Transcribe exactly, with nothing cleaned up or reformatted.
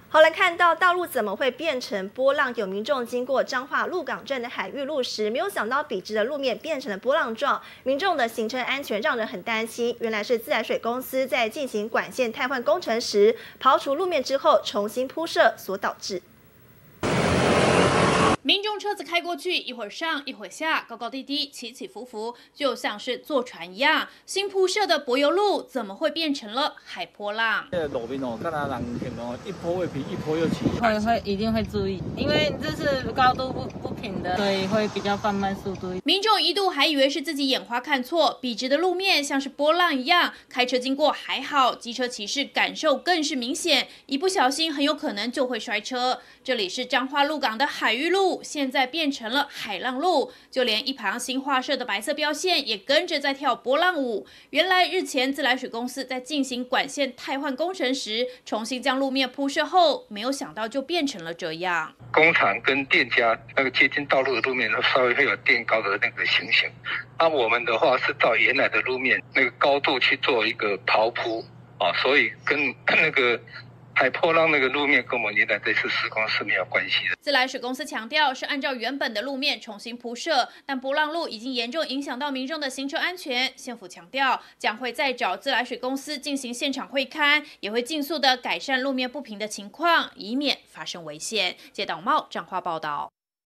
好来看到道路怎么会变成波浪？有民众经过彰化鹿港镇的海域路时，没有想到笔直的路面变成了波浪状，民众的行车安全让人很担心。原来是自来水公司在进行管线汰换工程时，刨除路面之后重新铺设所导致。 民众车子开过去，一会儿上，一会儿下，高高低低，起起伏伏，就像是坐船一样。新铺设的柏油路怎么会变成了海波浪？ 这个路面哦，看到人行哦，一波未平，一波又起。 会会一定会注意，因为这是高度不不平的，所以会比较放慢速度。 民众一度还以为是自己眼花看错，笔直的路面像是波浪一样，开车经过还好，机车骑士感受更是明显，一不小心很有可能就会摔车。这里是彰化鹿港的海域路。现在变成了海浪路，就连一旁新画设的白色标线也跟着在跳波浪舞。原来日前自来水公司在进行管线汰换工程时，重新将路面铺设后，没有想到就变成了这样。 工厂跟店家那个接近道路的路面，稍微会有垫高的那个情形。那我们的话是照原来的路面那个高度去做一个刨铺啊，所以跟那个。海波浪那个路面跟我们原来这次施工是没有关系的。 自来水公司强调是按照原本的路面重新铺设，但波浪路已经严重影响到民众的行车安全。县府强调将会再找自来水公司进行现场会勘，也会尽速的改善路面不平的情况，以免发生危险。谢导茂彰化报道。